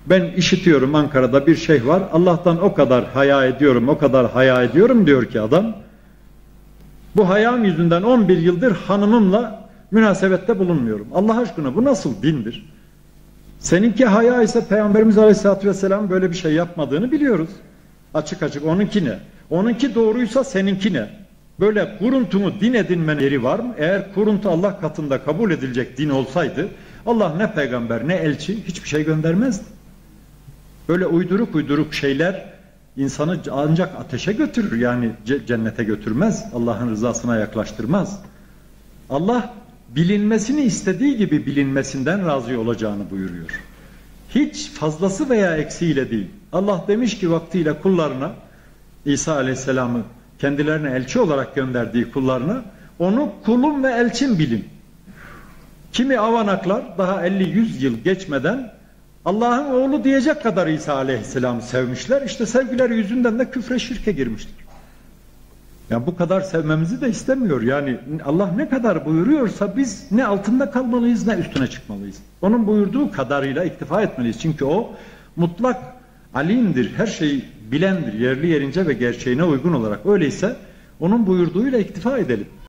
Ben işitiyorum, Ankara'da bir şeyh var, Allah'tan o kadar haya ediyorum, o kadar haya ediyorum diyor ki adam. Bu hayam yüzünden 11 yıldır hanımımla münasebette bulunmuyorum. Allah aşkına bu nasıl dindir? Seninki haya ise Peygamberimiz Aleyhisselatü Vesselam böyle bir şey yapmadığını biliyoruz. Açık açık onunki ne? Onunki doğruysa seninki ne? Böyle kuruntumu din edinmenin yeri var mı? Eğer kuruntu Allah katında kabul edilecek din olsaydı Allah ne peygamber ne elçi hiçbir şey göndermezdi. Böyle uyduruk uyduruk şeyler insanı ancak ateşe götürür, yani cennete götürmez, Allah'ın rızasına yaklaştırmaz. Allah bilinmesini istediği gibi bilinmesinden razı olacağını buyuruyor. Hiç fazlası veya eksiğiyle değil. Allah demiş ki vaktiyle kullarına, İsa Aleyhisselam'ı kendilerine elçi olarak gönderdiği kullarına, onu kulum ve elçim bilin. Kimi avanaklar daha 50-100 yıl geçmeden Allah'ın oğlu diyecek kadar İsa Aleyhisselam'ı sevmişler. İşte sevgileri yüzünden de küfre, şirke girmiştir. Yani bu kadar sevmemizi de istemiyor. Yani Allah ne kadar buyuruyorsa biz ne altında kalmalıyız ne üstüne çıkmalıyız. Onun buyurduğu kadarıyla iktifa etmeliyiz. Çünkü o mutlak alimdir, her şeyi bilendir, yerli yerince ve gerçeğine uygun olarak. Öyleyse onun buyurduğuyla iktifa edelim.